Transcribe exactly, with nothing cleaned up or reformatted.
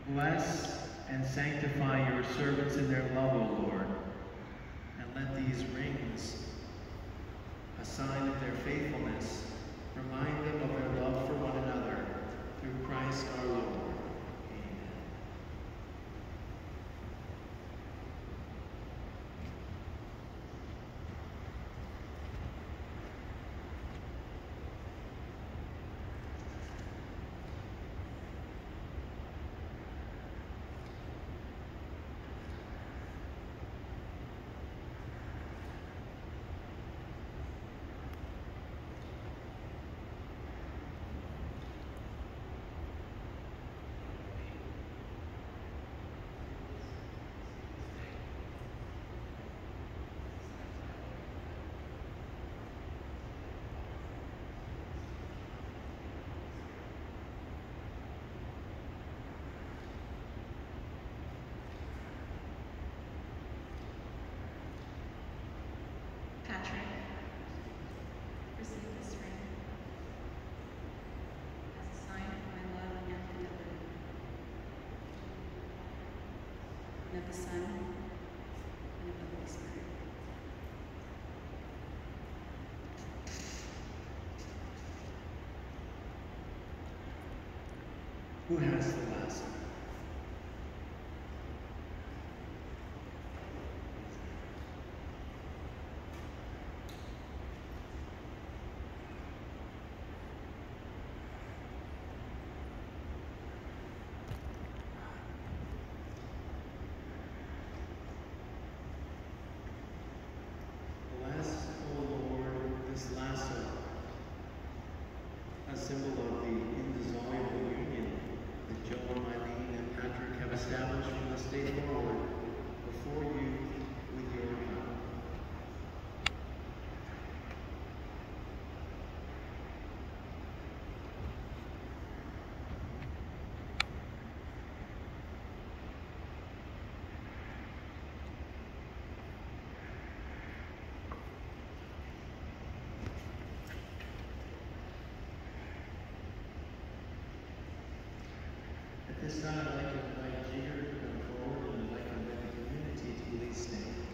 Bless and sanctify your servants in their love, O Lord, and let these rings, a sign of their faithfulness, remind them of their love for one another, through Christ our Lord. Amen. Patrick, receive this ring as a sign of my love and fidelity, and of the Son and of the Holy Spirit. Who has the last word? Bless, O Lord, this lasso, a symbol of the indissoluble union that Joe and Eileen and Patrick have established from this day forward before you with your help. At this time, I'd like to invite Jigger to come forward, and I'd like to invite the community to please stand.